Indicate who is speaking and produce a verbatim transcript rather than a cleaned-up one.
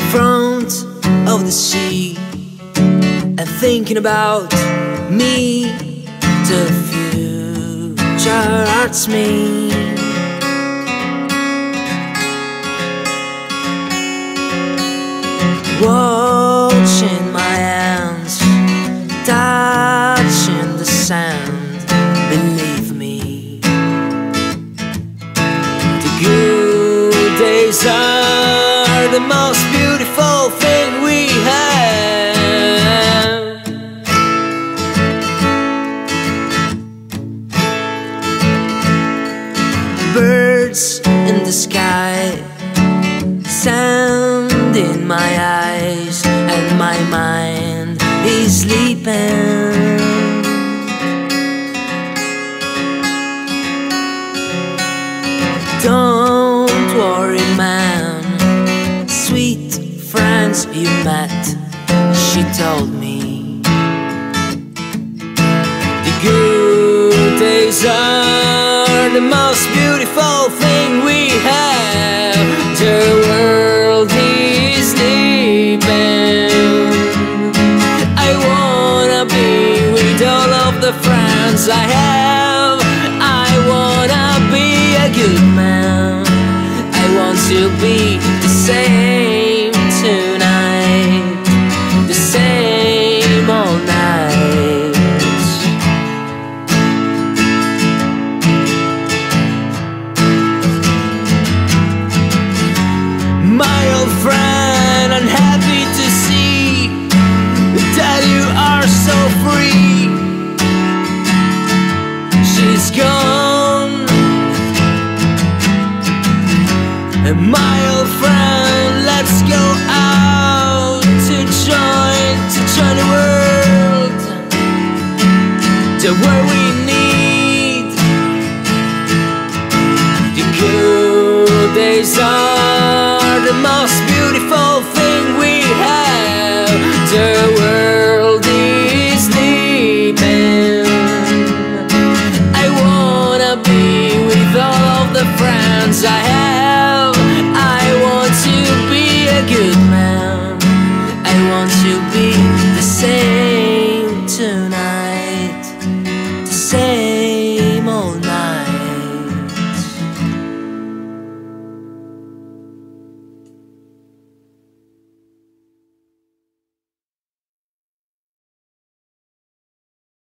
Speaker 1: front of the sea and thinking about me. The future hurts me. Watching my hands touching the sand, believe me, the good days are the most beautiful thing we have. Birds in the sky, sand in my eyes, and my mind is sleeping. Don't worry, man, sweet friends you met, she told me. The good days are the most beautiful thing we have. The world is sleeping. I wanna be with all of the friends I have. I wanna be a good man. I want to be the same tonight, the same all night. My old friend, I'm happy to see that you are so free. She's gone. And my old friend, let's go out to join, to join the world.